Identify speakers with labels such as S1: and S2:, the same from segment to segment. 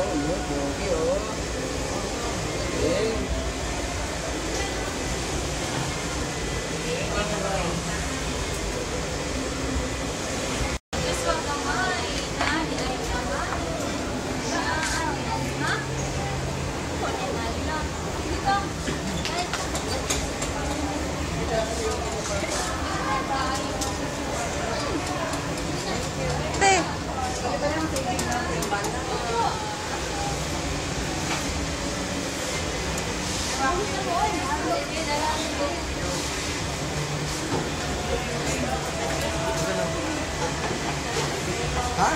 S1: Pogi, oh. Okay. Ha?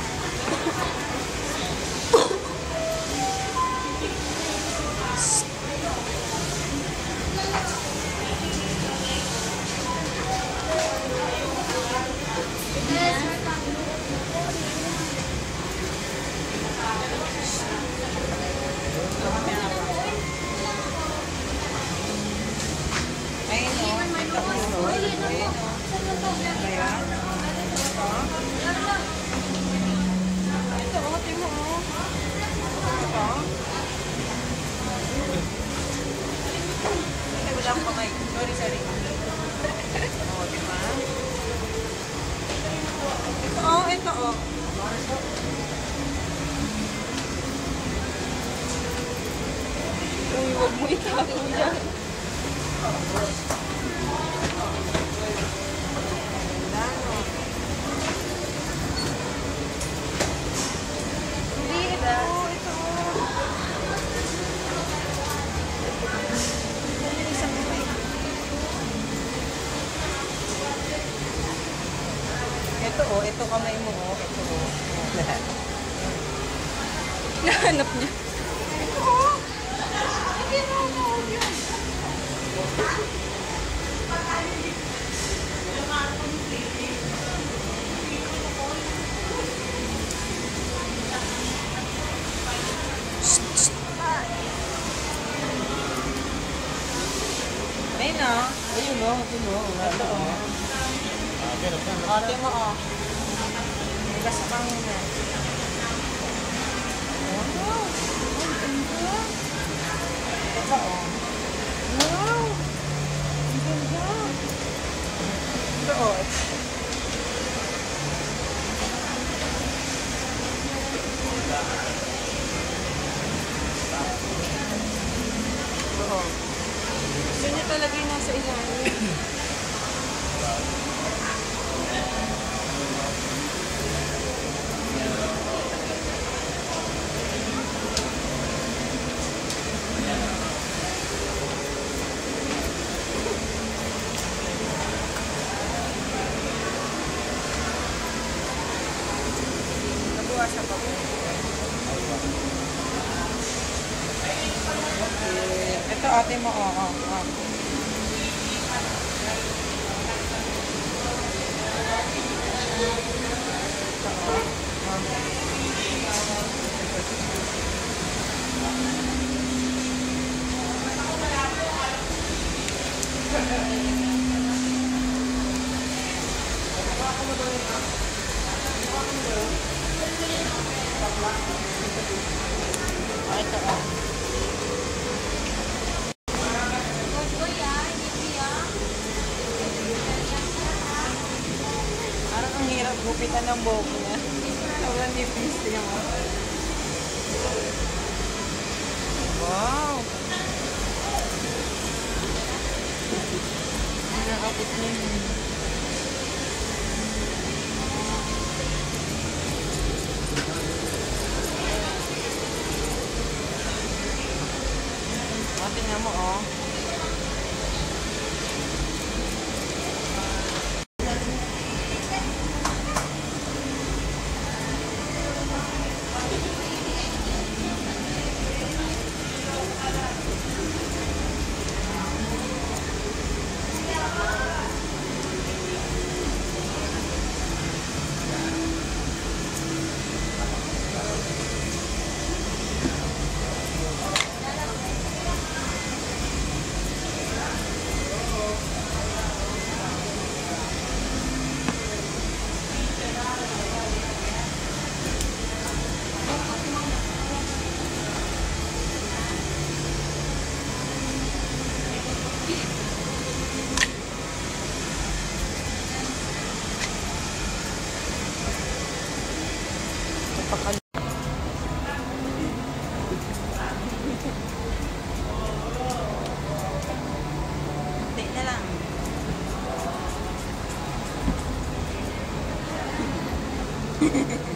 S1: Ito, oh. Uy, huwag mo itapo dyan. Hindi, ito. Ito, oh. Ito kamay mo, oh. Ito, oh. Nahanap niya. Ito, oh. Hindi na ako yun. Ayun na. Ayun mo. Ito, oh. Ate mo, oh. Higas ka muna. Wow! Ang ganda! Ito, oh. Wow! Ang ganda! Ito, oh. Ito, oh. Gusto niya talaga yung nasa ilalim. Sa babo. Okay. Ito ate mo, oh. Ito, oh. Parang ang hirap gupitan ng buhok niya. Sobrang nipis niya mo. Wow! Nakakapit niya yun. Tingnan mo, oh. Pakal. Hindi na lang. Hehehe